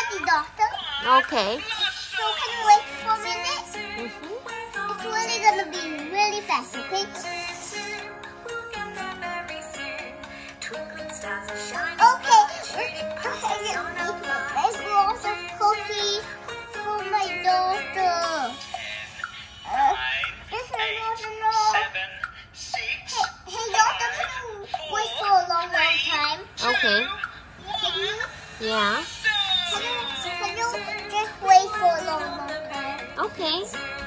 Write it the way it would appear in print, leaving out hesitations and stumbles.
ready, doctor. Okay. So can you wait for a minute? It's really gonna be really fast, okay? Okay. Let's go also cookies for my daughter. This is not enough. Hey, doctor, can you wait for a long time? Okay. Can you? Yeah. Can you just wait for a long time? Okay.